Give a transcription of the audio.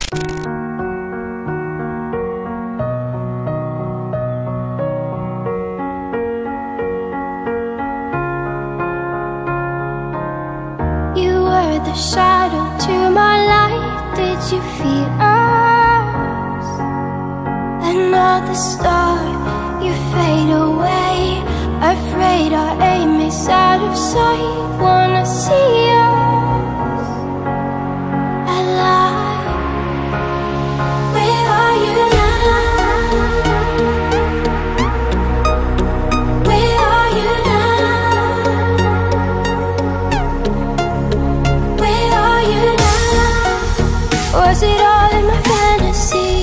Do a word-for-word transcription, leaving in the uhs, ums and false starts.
The shadow to my light, did you feel us? Another star, you fade away. Afraid our aim is out of sight. Wanna see us alive. Where are you now? Where are you now? Was it all in my fantasy?